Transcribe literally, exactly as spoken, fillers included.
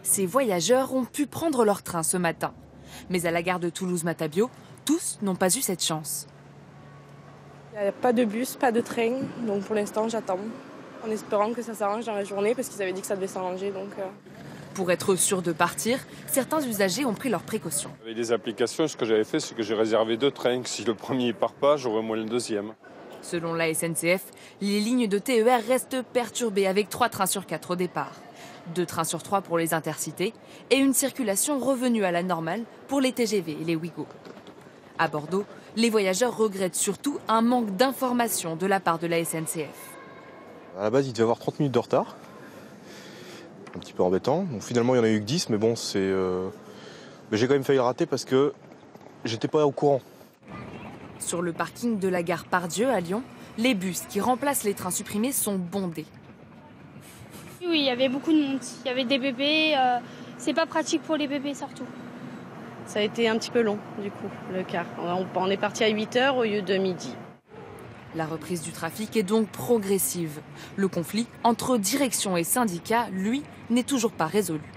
Ces voyageurs ont pu prendre leur train ce matin. Mais à la gare de Toulouse-Matabiau, tous n'ont pas eu cette chance. Il n'y a pas de bus, pas de train, donc pour l'instant j'attends, en espérant que ça s'arrange dans la journée, parce qu'ils avaient dit que ça devait s'arranger. Donc, euh... Pour être sûr de partir, certains usagers ont pris leurs précautions. Avec des applications, ce que j'avais fait, c'est que j'ai réservé deux trains. Si le premier ne part pas, j'aurai au moins le deuxième. Selon la S N C F, les lignes de T E R restent perturbées avec trois trains sur quatre au départ. Deux trains sur trois pour les intercités et une circulation revenue à la normale pour les T G V et les Ouigo. À Bordeaux, les voyageurs regrettent surtout un manque d'informations de la part de la S N C F. À la base, il devait y avoir trente minutes de retard. Un petit peu embêtant. Donc, finalement, il n'y en a eu que dix, mais bon, c'est. Euh... Mais j'ai quand même failli le rater parce que j'étais pas au courant. Sur le parking de la gare Pardieu à Lyon, les bus qui remplacent les trains supprimés sont bondés. Oui, il y avait beaucoup de monde. Il y avait des bébés. Euh, c'est pas pratique pour les bébés surtout. Ça a été un petit peu long, du coup, le car. On est parti à huit heures au lieu de midi. La reprise du trafic est donc progressive. Le conflit entre direction et syndicats, lui, n'est toujours pas résolu.